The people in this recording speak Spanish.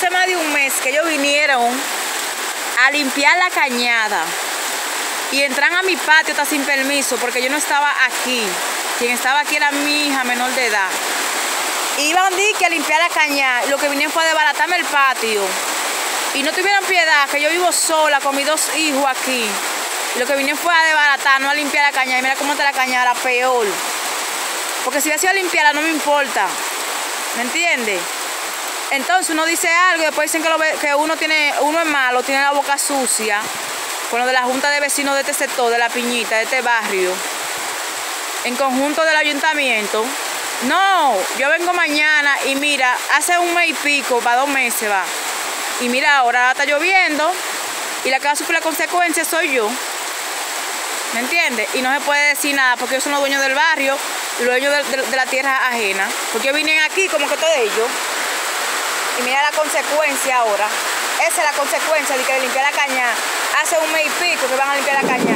hace más de un mes que ellos vinieron a limpiar la cañada y entran a mi patio hasta sin permiso porque yo no estaba aquí. Quien estaba aquí era mi hija menor de edad. Iban a limpiar la cañada y lo que vinieron fue a desbaratarme el patio. Y no tuvieron piedad, que yo vivo sola con mis 2 hijos aquí. Y lo que vinieron fue a desbaratar, no a limpiar la cañada. Y mira cómo está la cañada, peor. Porque si hubiera sido a limpiarla no me importa. ¿Me entiendes? Entonces uno dice algo y después dicen que uno es malo, tiene la boca sucia. Con lo de la junta de vecinos de este sector, de La Piñita, de este barrio. En conjunto del ayuntamiento. No, yo vengo mañana y mira, hace un mes y pico, para 2 meses va. Y mira, ahora está lloviendo y la que va a sufrir la consecuencia soy yo. ¿Me entiendes? Y no se puede decir nada porque ellos son los dueños del barrio, los dueños de la tierra ajena. Porque ellos vienen aquí como que todo ellos. Y mira la consecuencia ahora. Esa es la consecuencia de que limpiar la cañada. Hace un mes y pico que van a limpiar la cañada.